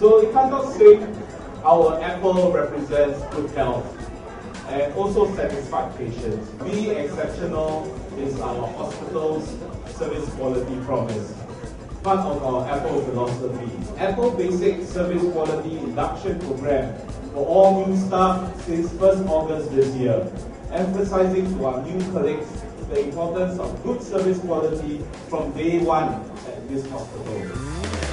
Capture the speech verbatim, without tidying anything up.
So it comes out sake, our apple represents good health and also satisfied patients. Be exceptional is our hospital's service quality promise, part of our Apple philosophy. Apple Basic Service Quality Induction Program for all new staff since first August this year, emphasizing to our new colleagues the importance of good service quality from day one at this hospital.